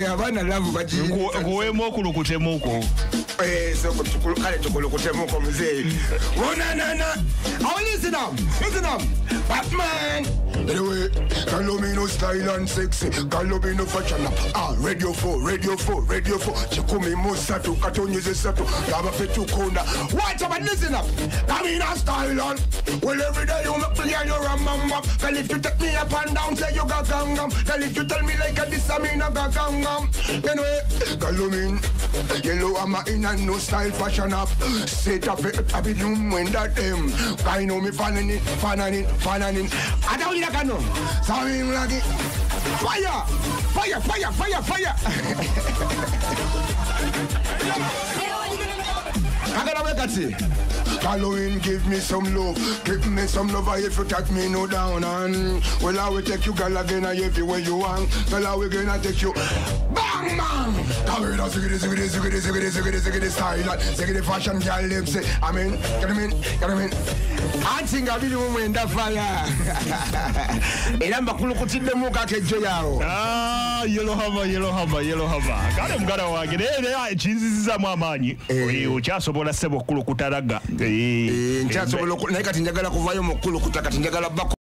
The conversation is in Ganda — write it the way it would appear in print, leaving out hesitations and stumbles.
abana lavu baji kuwemo kulukutemuko so kale tukulukutemuko mzee wona listen up Batman anyway call me no style and sexy call me no fashion radio 4 chikumi musatu katonyeze satu laba fetu kona watch out listen up I mean a style on well every day you make me and you remember call if you take me up and down say you got gangam call if you tell me like a this I mean a got gangam anyway call me yellow I'm in a no style fashion up set up a bit when that I know me fanning it I don't like I know sorry like fire I gotta make a see Halloween, give me some love if you take me no down and well I will take you girl again everywhere you want girl I will gonna take you bang come here now ziggy style ziggy fashion girl them say I mean get him in I think I really want that fire era mbakulu kutinde muka kejo yao yellow hava kale mugara wange era chinziziza mu amanyi ukyasobola sebo kulu kutaraga nkyasobola naye kati njagala kuvayo mu kulu kutaka njagala